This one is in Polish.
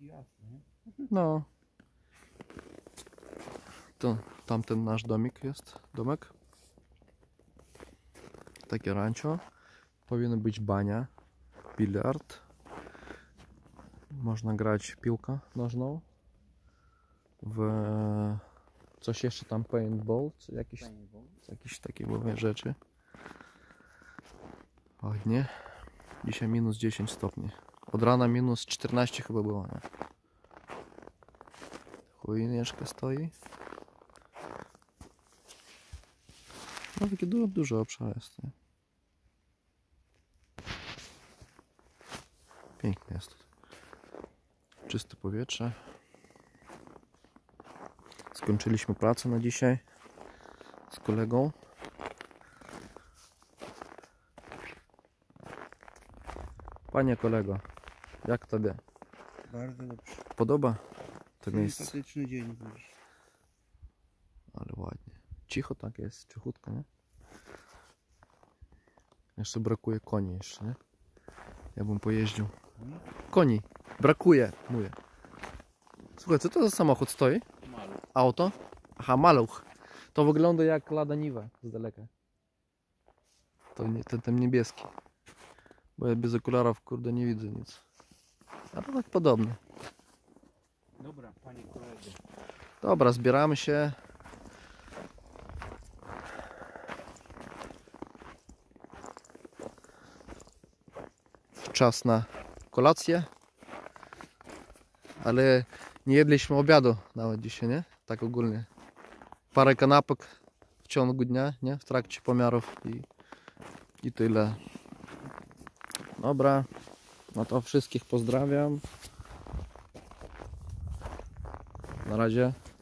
No. To tamten nasz domik jest. Domek. Takie rancho. Powinna być bania. Biliard. Można grać w piłkę nożną. W coś jeszcze tam, paintball, czy jakieś takie były rzeczy. Ładnie. Dzisiaj minus 10 stopni. Od rana minus 14 chyba było, nie? Chujnieszka stoi. No taki duży obszar jest, nie? Pięknie jest. Czyste powietrze. Skończyliśmy pracę na dzisiaj z kolegą. Panie kolego, jak tobie? Bardzo dobrze. Podoba to miejsce? Sympatyczny dzień dziś. Ale ładnie. Cicho tak jest, cichutko, nie? Jeszcze brakuje koni jeszcze, nie? Ja bym pojeździł. Koni! Brakuje, mówię. Słuchaj, co to za samochód stoi? Maluch. Auto? Aha, maluch. To wygląda jak Lada Niva z daleka. To nie, ten niebieski. Bo ja bez okularów, kurde, nie widzę nic. Ale tak podobny. Dobra, panie kolego. Dobra, zbieramy się. Czas na kolację. Ale nie jedliśmy obiadu nawet dzisiaj, nie? Tak ogólnie. Parę kanapek w ciągu dnia, nie? W trakcie pomiarów i tyle. Dobra, no to wszystkich pozdrawiam. Na razie.